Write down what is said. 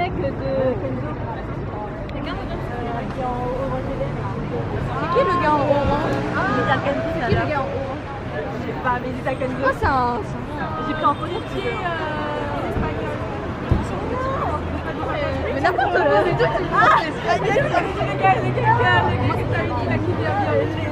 mec de Kenzo. C'est qui en orange élève là? C'est qui le gars en orange? Lisa Kenzo. C'est qui le gars en orange? Je sais pas, mais Lisa Kenzo. Oh, c'est un... J'ai pris en photo espagnol. Mais n'importe quoi, c'est tout. Ah, espagnol. Le gars que t'as eu dit là qui vient bien.